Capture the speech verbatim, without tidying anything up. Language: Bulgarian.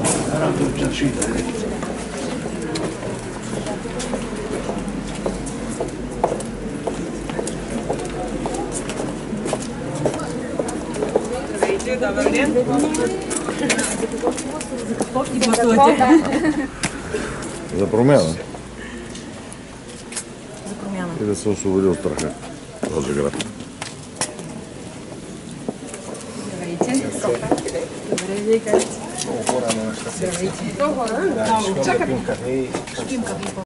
Здравейте, добър ден. За промяна. За промяна. И да се освободи от страха този град. Здравейте. Добре, вие кажете. Много хора на неща. Здравейте. Много хора? Да, ще пим кафе и... Ще пим кафе.